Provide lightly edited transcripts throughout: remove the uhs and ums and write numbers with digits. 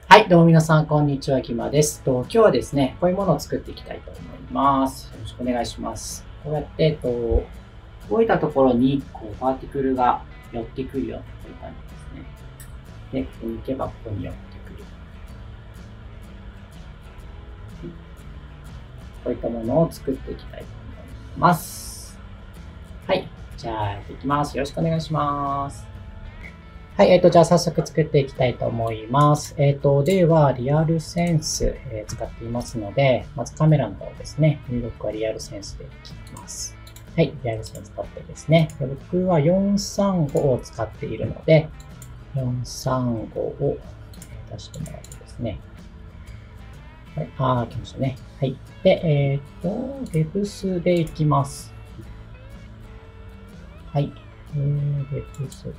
はい、どうも皆さん、こんにちは、きまです。今日はですね、こういうものを作っていきたいと思います。よろしくお願いします。こうやって、動いたところに、パーティクルが寄ってくるような、こういう感じですね。で、ここに行けば、ここに寄ってくる。こういったものを作っていきたいと思います。はい、じゃあ、やっていきます。よろしくお願いします。はい、じゃあ早速作っていきたいと思います。では、リアルセンス、使っていますので、まずカメラの方ですね。入力はリアルセンスで切ります。はい、リアルセンス取ってですね。で僕は435を使っているので、435を出してもらってですね。はい、来ましたね。はい。で、デプスでいきます。はい。デプス。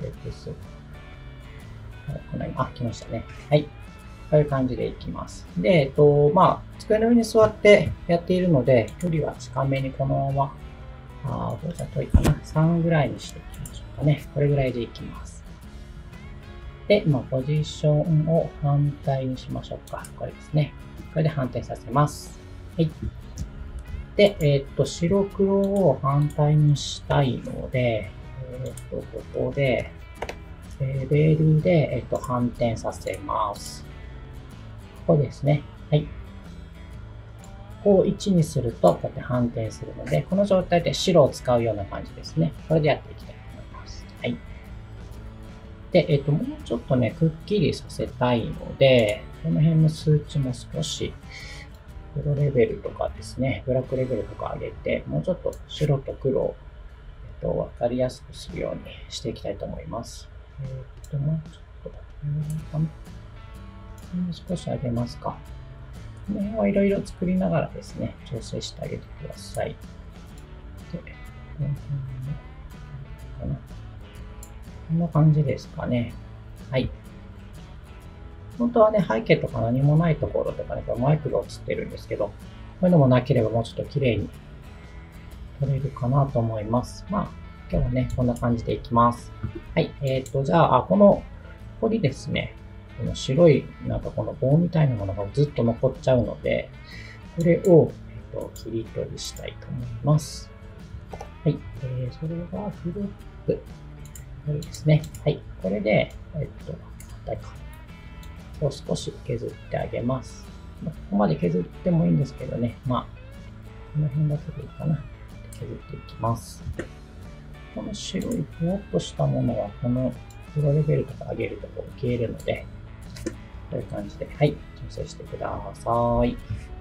このように、来ましたね。はい。こういう感じでいきます。で、机の上に座ってやっているので、距離は近めにこのまま、どうじゃ遠いかな。3ぐらいにしていきましょうかね。これぐらいでいきます。で、ポジションを反対にしましょうか。これですね。これで反転させます。はい。で、白黒を反対にしたいので、ここで、レベルで、反転させます。ここですね。はい。ここを1にすると、こうやって反転するので、この状態で白を使うような感じですね。これでやっていきたいと思います。はい。で、もうちょっとね、くっきりさせたいので、この辺の数値も少し、黒レベルとかですね、ブラックレベルとか上げて、もうちょっと白と黒を、わかりやすくするようにしていきたいと思います。もうちょっと、もう少し上げますか。この辺はいろいろ作りながらですね、調整してあげてください。で、この辺かな。こんな感じですかね。はい。本当はね、背景とか何もないところとかね、マイクが映ってるんですけど、こういうのもなければもうちょっと綺麗に撮れるかなと思います。今日はね、こんな感じでいきます。はい。じゃあ、ここにですね、この白い、この棒みたいなものがずっと残っちゃうので、これを、切り取りしたいと思います。はい。それがフロップ。これですね。はい。これで、反対か。を少し削ってあげます。ここまで削ってもいいんですけどね。この辺だけでいいかな。削っていきます。この白いふわっとしたものは、この黒レベルとか上げると消えるので、こういう感じで、はい、調整してください。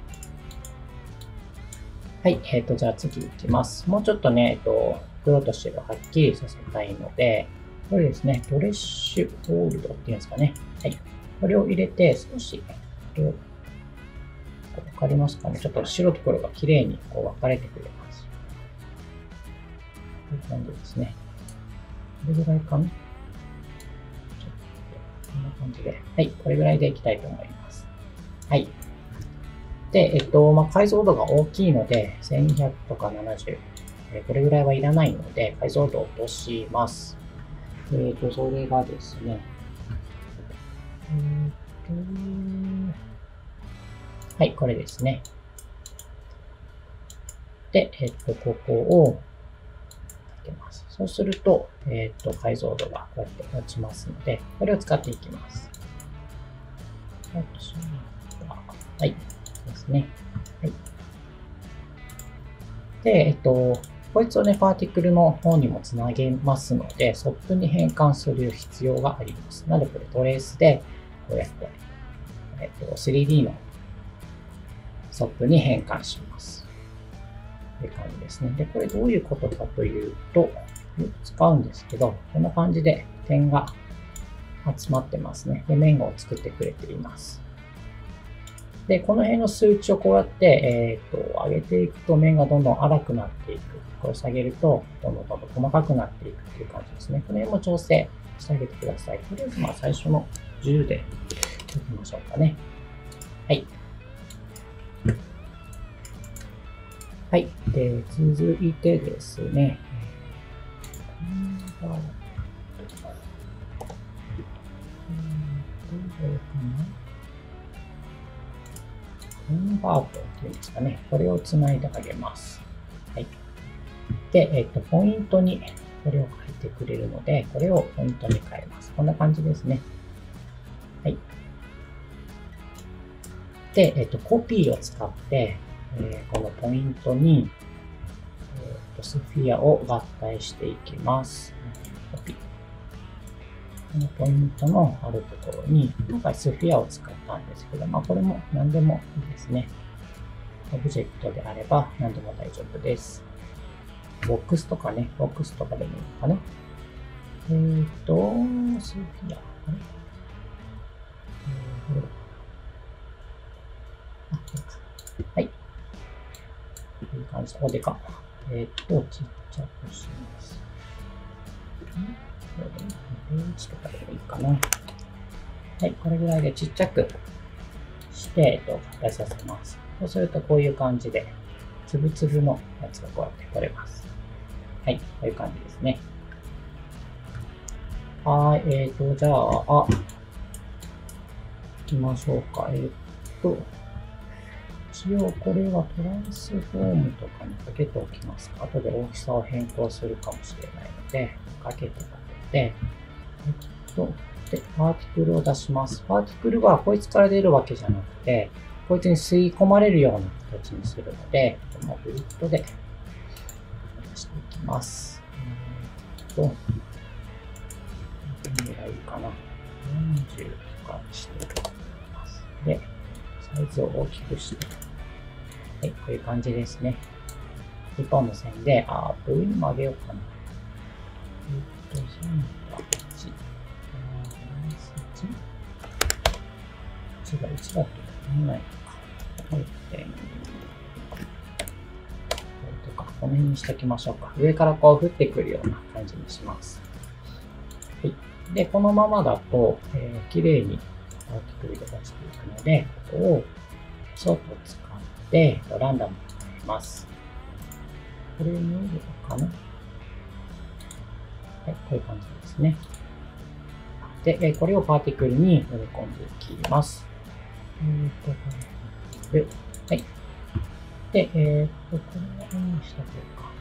はい、じゃあ次いきます。もうちょっとね、黒と白をはっきりさせたいので、これですね、ドレッシュホールドっていうんですかね。はい。これを入れて、少し、わかりますかね。ちょっと白と黒が綺麗に分かれてくれます。こういう感じですね。これぐらいかな。こんな感じで。はい、これぐらいでいきたいと思います。はい。で、解像度が大きいので、1200とか70、これぐらいはいらないので、解像度を落とします。それがですね、はい、これですね。で、ここをかけます。そうすると、解像度がこうやって落ちますので、これを使っていきます。はい、ですね。はい。で、こいつをね、パーティクルの方にもつなげますので、ソップに変換する必要があります。なので、これトレースで、こうやって、3D のソップに変換します。という感じですね。で、これどういうことかというと、よく使うんですけど、こんな感じで点が集まってますね。で、面を作ってくれています。で、この辺の数値をこうやって、上げていくと面がどんどん粗くなっていく。これを下げると、どんどん細かくなっていくっていう感じですね。この辺も調整してあげてください。とりあえず、最初の10でいきましょうかね。はい。はい。で、続いてですね。どうかな。 インバートっていうんですかね。これをつないであげます。はい。で、ポイントにこれを書いてくれるので、これをポイントに変えます。こんな感じですね。はい。で、コピーを使って、このポイントに、スフィアを合体していきます。コピー。このポイントのあるところに、今回スフィアを使ったんですけど、これも何でもいいですね。オブジェクトであれば何でも大丈夫です。ボックスとかね、ボックスとかでもいいのかな。スフィア。あれこれはい。こういう感じで、おでか。ちっちゃくします。1とかでもいいかな。はい、これぐらいでちっちゃくして、合体させます。そうすると、こういう感じで、つぶつぶのやつがこうやって取れます。はい、こういう感じですね。はい、じゃあ、行きましょうか。一応これはトランスフォームとかにかけておきますか。後で大きさを変更するかもしれないので、かけて、で、パーティクルを出します。パーティクルはこいつから出るわけじゃなくて、こいつに吸い込まれるような形にするので、このグリッドで出していきます。何がいいかな。40とかにしていきます。で、サイズを大きくして、はい、こういう感じですね。1本の線で、上に曲げようかな。1が1だと見えないのか。この辺にしておきましょうか。上からこう降ってくるような感じにします。はい。で、このままだと、綺麗にパーティクルで出していくので、ここをショートを使ってランダムに変えます。これ見えるのかな？はい、こういう感じですね。で、これをパーティクルに埋め込んでいきます。はい。で、これは何にしたというか。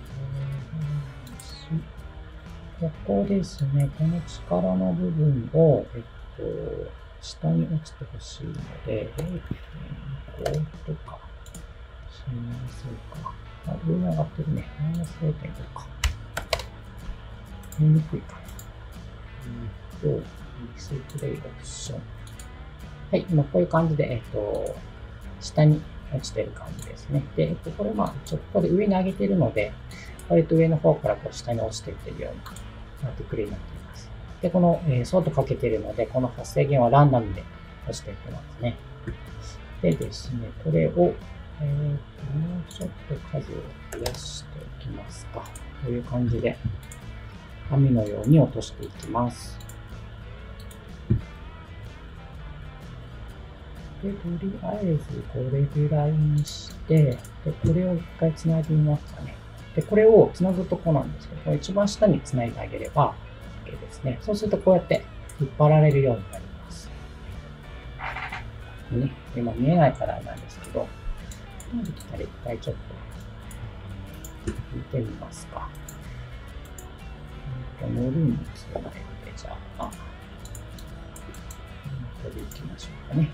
ここですね、この力の部分を、下に落ちてほしいので、0.5とか、しましょうか。上に上がってるね。マイナス 0.5 か。見にくいかな。ディスプレイオプション。はい、今こういう感じで、下に落ちてる感じですね。で、これちょっとここで上に上げてるので、割と上の方からこう下に落ちていってるようなパーティクルになっています。で、この、ソートかけてるので、この発生源はランダムで落ちていってますね。でですね、これを、もうちょっと数を増やしておきますか。こういう感じで、網のように落としていきます。で、とりあえずこれぐらいにして、で、これを一回繋いでみますかね。で、これを繋ぐとこなんですけど、これ一番下に繋いであげれば OK ですね。そうするとこうやって引っ張られるようになります。ね、今見えないからなんですけど、できたら一回ちょっと引いてみますか。乗るにつないで、じゃあ、これでいきましょうかね。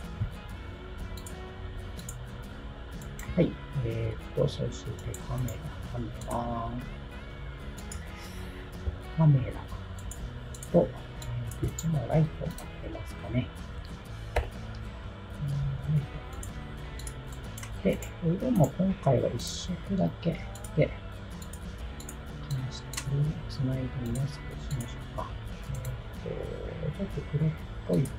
はい。そしてカメラと、一枚ライトをかけますかね。で、色も今回は一色だけで、これをつないでみやすくしましょうか。ちょっと黒っぽい方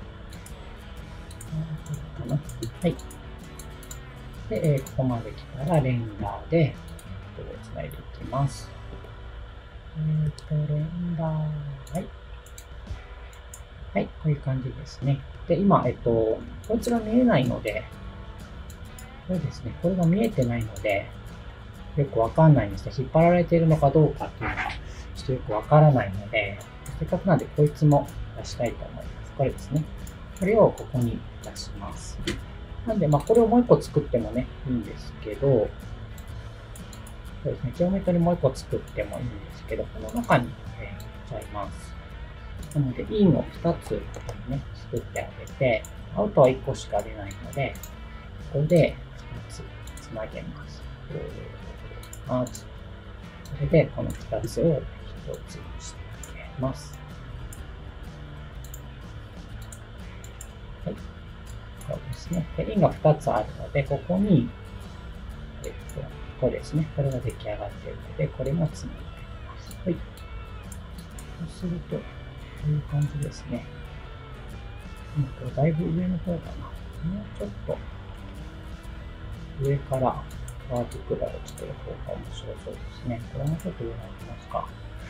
かな。はい。で、ここまで来たらレンダーで、つないでいきます。レンダー、はい。はい、こういう感じですね。で、今、こいつが見えないので、これですね、これが見えてないので、よくわかんないんですね。引っ張られているのかどうかっていうのが、ちょっとよくわからないので、せっかくなんでこいつも出したいと思います。これですね。これをここに出します。 なんで、まあ、これをもう一個作ってもね、いいんですけど、そうですね、ジオメトリもう一個作ってもいいんですけど、この中に入れちゃいます。なので、インを2つね、作ってあげて、アウトは1個しか出ないので、ここで2つつなげます。それで、この2つを1つにしてあげます。はい。そうですね。で、インが2つあるので、ここに、ここですね。これが出来上がっているので、これもつなげます。はい。そうすると、こういう感じですね。だいぶ上の方かな。もうちょっと、上からバーティクラを作る方が面白そうですね。これもちょっと上になりますか。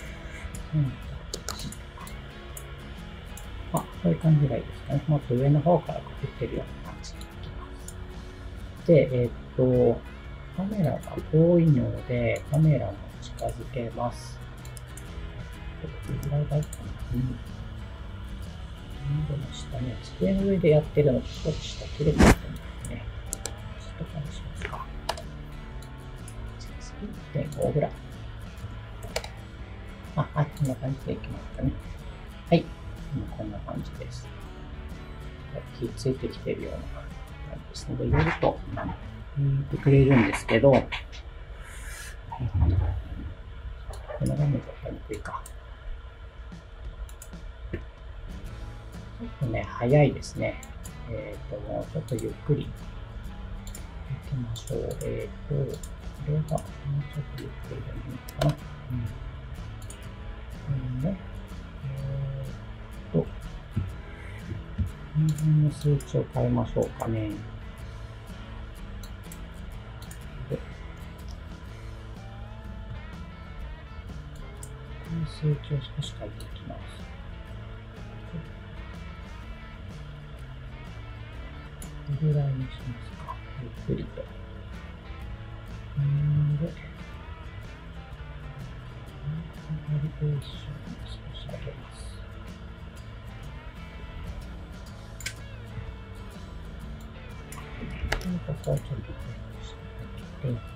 こういう感じがいいですかね。もっと上の方からかぶってるような感じにいきます。で、カメラが遠いので、カメラも近づけます。どれぐらいがいいかな。でも下ね、机の上でやってるのと少し下切れてると思うんでね。下とかにしますか。1.5 ぐらい。こんな感じでいきますかね。はい。こんな感じです。ひっついてきてるような感じですので、入れると言ってくれるんですけど、この画面だったらにくいか。ちょっとね、早いですね。もうちょっとゆっくりいきましょう。これがもうちょっとゆっくりでもいいかな。人間の数値を変えましょうかね。で、この数値を少し変えていきます。どれぐらいにしますか。ゆっくりと。で、バリエーションを少し上げます。ここをちょっと増やしてあげて、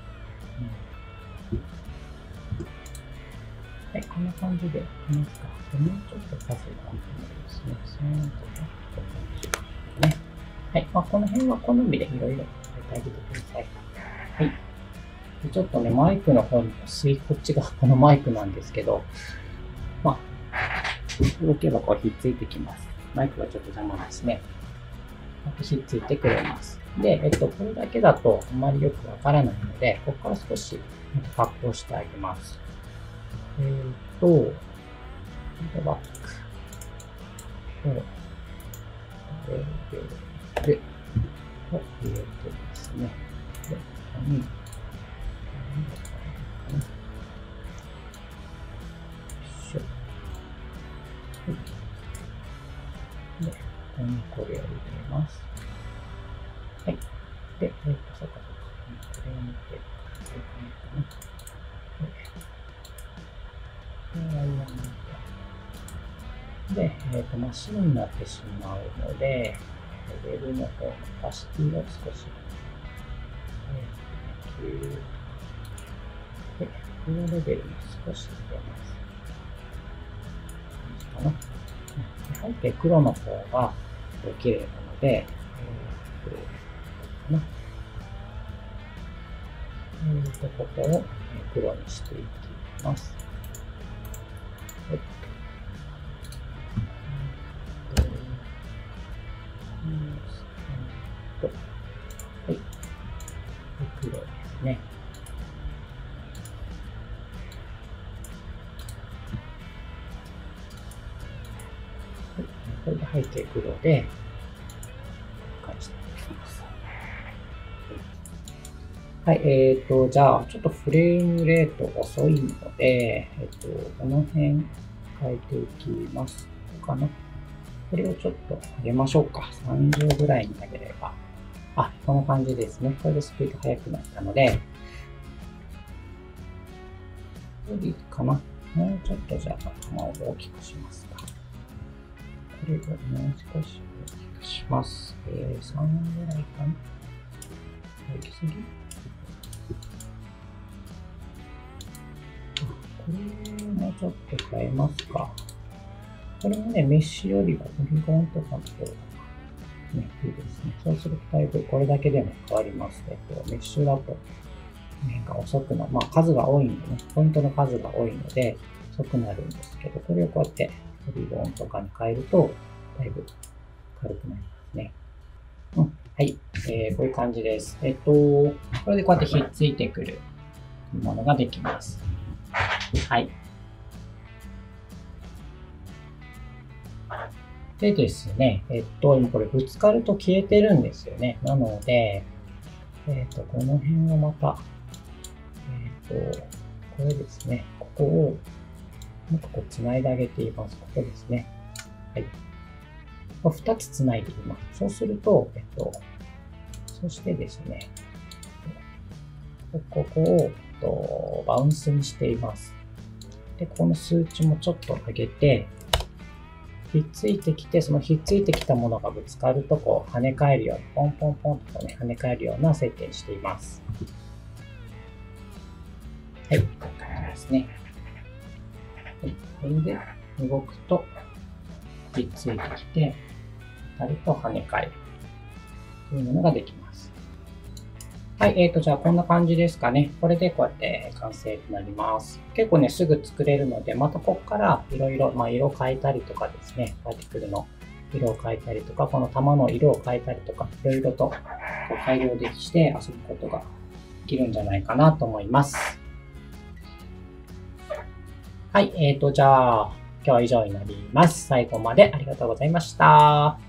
はい、こんな感じでいきますか。もうちょっと数が多いですね。3とかとかにしますね。はい、この辺は好みでいろいろ変えてあげてください。はい。でちょっとね、マイクの方にこっちがこのマイクなんですけど、動けばこうひっついてきます。マイクがちょっと邪魔ですね。ひっついてくれます。で、これだけだとあまりよくわからないので、ここから少し加工してあげます。フィードバック。レベルを入れてですね。で、ここに、で、ここにこれを入れます。はい。で、そうか。これを見て、こういう感じかな。で、マシンになってしまうので、レベルの方のパシティを少し、で、このレベルも少し入れます。かな。背景黒の方が綺麗なので、黒かな。ここを黒にしていきます。はい。黒ですね。これで背景黒で、返していきます。はい、じゃあ、ちょっとフレームレート遅いので、この辺変えていきます。こうかな。これをちょっと上げましょうか。30ぐらいに上げれば。この感じですね。これでスピード速くなったので、これでいいかな。もうちょっとじゃあ、頭を大きくしますか。これをもう少し大きくします。3ぐらいかな。行き過ぎ？これもちょっと変えますか。これもね、メッシュよりはポリゴンとかの方がね、いいですね。そうするとだいぶこれだけでも変わりますね。メッシュだと面が遅くなる。まあ数が多いんでね、ポイントの数が多いので遅くなるんですけど、これをこうやってポリゴンとかに変えるとだいぶ軽くなりますね。はい、こういう感じです。これでこうやってひっついてくるものができます。はい。でですね、今これぶつかると消えてるんですよね。なので、この辺をまた、これですね、ここを、なんかこう繋いであげています。ここですね。はい。2つ繋いでいます。そうすると、そしてですね、ここを、バウンスにしています。で、この数値もちょっと上げて、ひっついてきて、そのひっついてきたものがぶつかると、こう跳ね返るように、ポンポンポンとね、跳ね返るような設定にしています。はい、こういう感じですね。はい、これで動くと、ひっついてきて、当たると跳ね返るというものができます。はい、じゃあこんな感じですかね。これでこうやって完成となります。結構ね、すぐ作れるので、またここからいろいろ、色を変えたりとかですね、パーティクルの色を変えたりとか、この玉の色を変えたりとか、いろいろと改良できて遊ぶことができるんじゃないかなと思います。はい、じゃあ今日は以上になります。最後までありがとうございました。